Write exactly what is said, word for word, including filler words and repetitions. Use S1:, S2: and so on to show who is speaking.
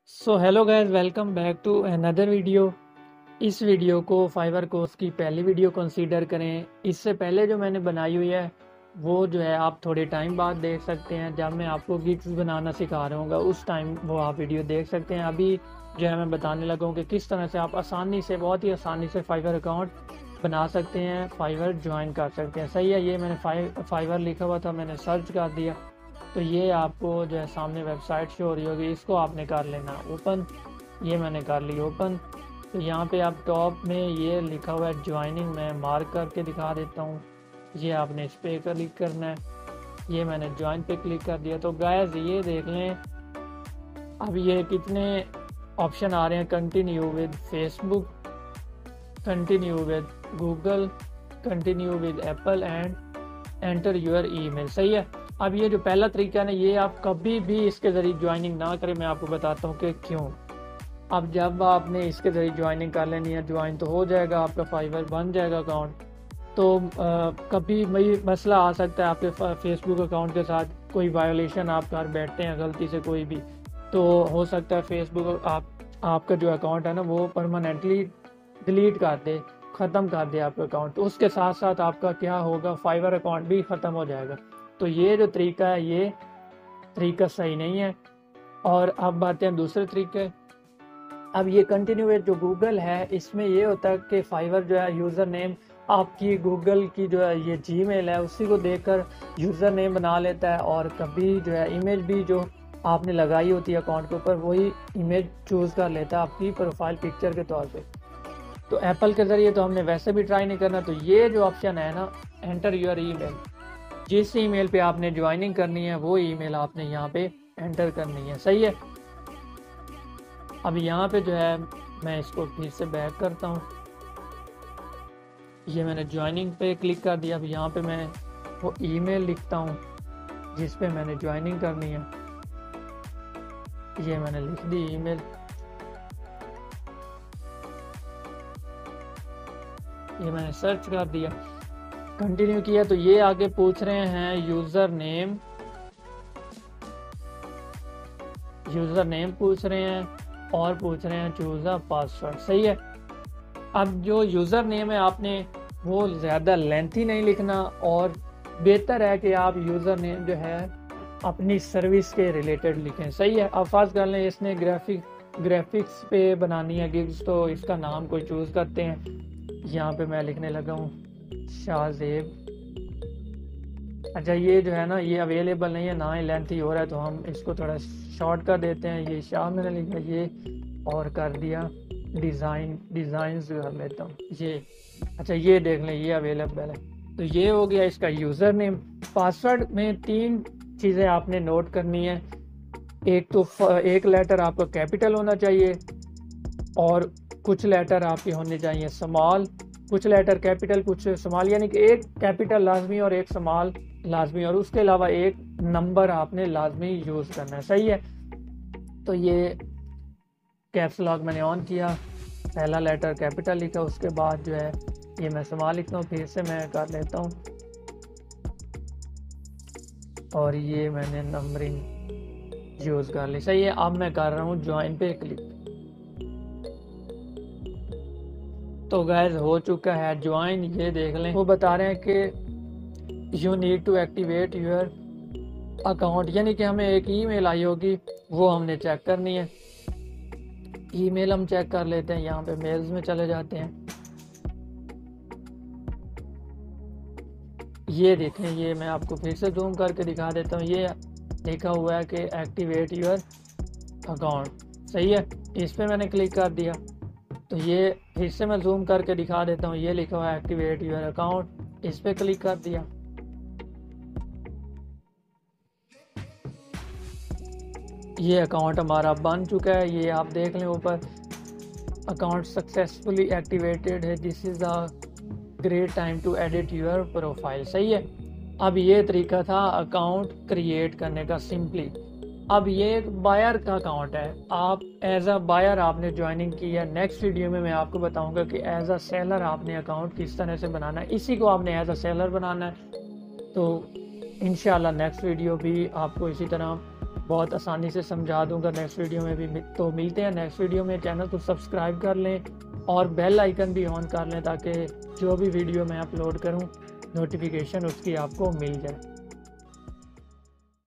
S1: So hello guys, welcome back to another video. इस video को Fiverr course की पहली वीडियो कंसीडर करें। इससे पहले जो मैंने बनाई हुई है वो जो है आप थोड़े टाइम बाद देख सकते हैं। जब मैं आपको गिग्स बनाना सिखा रहा हूँ उस टाइम वो आप वीडियो देख सकते हैं। अभी जो है मैं बताने लगा हूँ कि किस तरह से आप आसानी से, बहुत ही आसानी से फाइवर अकाउंट बना सकते हैं, फाइवर ज्वाइन कर सकते हैं। सही है, ये मैंने फाइव फाइवर लिखा हुआ था, मैंने सर्च कर दिया तो ये आपको जो है सामने वेबसाइट शो हो रही होगी, इसको आपने कर लेना ओपन। ये मैंने कर ली ओपन। तो यहाँ पे आप टॉप में ये लिखा हुआ है ज्वाइनिंग, मैं मार्क करके दिखा देता हूँ। ये आपने इस पे क्लिक करना है। ये मैंने ज्वाइन पे क्लिक कर दिया। तो गाइस ये देख लें, अब ये कितने ऑप्शन आ रहे हैं। Continue with Facebook, continue with Google, continue with Apple and enter your email. सही है। अब ये जो पहला तरीका है ना, ये आप कभी भी इसके ज़रिए ज्वाइनिंग ना करें। मैं आपको बताता हूँ कि क्यों। अब जब आपने इसके ज़रिए ज्वाइनिंग कर लेनी है, ज्वाइन तो हो जाएगा, आपका फाइवर बन जाएगा अकाउंट। तो आ, कभी मई मसला आ सकता है आपके फेसबुक अकाउंट के साथ, कोई वायोलेशन आप कर बैठते हैं गलती से कोई भी, तो हो सकता है फेसबुक आप आपका जो अकाउंट है ना वो परमानेंटली डिलीट कर दे, ख़त्म कर दे आपका अकाउंट। तो उसके साथ साथ आपका क्या होगा, फाइवर अकाउंट भी ख़त्म हो जाएगा। तो ये जो तरीका है ये तरीका सही नहीं है। और अब बातें हैं दूसरे तरीके। अब ये कंटिन्यू विद जो गूगल है, इसमें ये होता है कि फाइवर जो है यूज़र नेम आपकी गूगल की जो है ये जीमेल है उसी को देखकर यूज़र नेम बना लेता है, और कभी जो है इमेज भी जो आपने लगाई होती है अकाउंट के ऊपर वही इमेज चूज़ कर लेता है आपकी प्रोफाइल पिक्चर के तौर पे। तो एप्पल के ज़रिए तो हमने वैसे भी ट्राई नहीं करना। तो ये जो ऑप्शन है ना, एंटर यूर ईमेल, जिस ईमेल पे आपने ज्वाइनिंग करनी है वो ईमेल आपने यहाँ पे एंटर करनी है। सही है। अब यहाँ पे जो है मैं इसको फिर से बैक करता हूँ। ये मैंने ज्वाइनिंग पे क्लिक कर दिया। अब यहाँ पे मैं वो ईमेल लिखता हूँ जिस पे मैंने ज्वाइनिंग करनी है। ये मैंने लिख दी ईमेल। ये मैंने सर्च कर दिया, कंटिन्यू किया। तो ये आगे पूछ रहे हैं यूज़र नेम, यूज़र नेम पूछ रहे हैं और पूछ रहे हैं चूज़ अ पासवर्ड। सही है। अब जो यूज़र नेम है आपने वो ज़्यादा लेंथी नहीं लिखना, और बेहतर है कि आप यूज़र नेम जो है अपनी सर्विस के रिलेटेड लिखें। सही है। अब फर्ज कर लें इसने ग्राफिक ग्राफिक्स पे बनानी है गिग्स, तो इसका नाम कोई चूज़ करते हैं। यहाँ पे मैं लिखने लगा हूँ शाहजेब। अच्छा, ये जो है ना ये अवेलेबल नहीं है, ना ही लेंथी हो रहा है, तो हम इसको थोड़ा शॉर्ट कर देते हैं। ये शाह मैंने लिखा ये और कर दिया डिज़ाइन, डिज़ाइंस कर लेता हूँ ये। अच्छा, ये देख लें ये अवेलेबल है। तो ये हो गया इसका यूज़र नेम। पासवर्ड में तीन चीज़ें आपने नोट करनी है। एक तो एक लेटर आपका कैपिटल होना चाहिए, और कुछ लेटर आपके होने चाहिए स्मॉल, कुछ लेटर कैपिटल कुछ स्मॉल, यानी कि एक कैपिटल लाजमी और एक स्मॉल लाजमी, और उसके अलावा एक नंबर आपने लाजमी यूज़ करना है। सही है। तो ये कैप्स लॉक मैंने ऑन किया, पहला लेटर कैपिटल लिखा, उसके बाद जो है ये मैं स्मॉल लिखता हूँ, फिर से मैं कर लेता हूँ, और ये मैंने नंबरिंग यूज़ कर ली। सही है। अब मैं कर रहा हूँ ज्वाइन पे क्लिक। तो गैस हो चुका है ज्वाइन। ये देख लें वो बता रहे हैं कि you need to activate your account, यानी कि हमें एक ईमेल आई होगी वो हमने चेक करनी है। ईमेल हम चेक कर लेते हैं, यहाँ पे मेल्स में चले जाते हैं। ये देखें, ये मैं आपको फिर से जूम करके दिखा देता हूँ। ये लिखा हुआ है कि एक्टिवेट यूर अकाउंट। सही है। इस पर मैंने क्लिक कर दिया। तो ये फिर से मैं जूम करके दिखा देता हूँ, ये लिखा हुआ है एक्टिवेट यूर अकाउंट, इस पर क्लिक कर दिया। ये अकाउंट हमारा बन चुका है। ये आप देख लें ऊपर, अकाउंट सक्सेसफुली एक्टिवेटेड है, this is a great time to edit your profile. सही है। अब ये तरीका था अकाउंट क्रिएट करने का सिंपली। अब ये एक बायर का अकाउंट है, आप एज अ बायर आपने ज्वाइनिंग की है। नेक्स्ट वीडियो में मैं आपको बताऊंगा कि एज अ सेलर आपने अकाउंट किस तरह से बनाना है, इसी को आपने एज अ सेलर बनाना है। तो इंशाल्लाह नेक्स्ट वीडियो भी आपको इसी तरह बहुत आसानी से समझा दूंगा नेक्स्ट वीडियो में भी। तो मिलते हैं नेक्स्ट वीडियो में। चैनल को सब्सक्राइब कर लें और बेल आइकन भी ऑन कर लें ताकि जो भी वीडियो मैं अपलोड करूं नोटिफिकेशन उसकी आपको मिल जाए।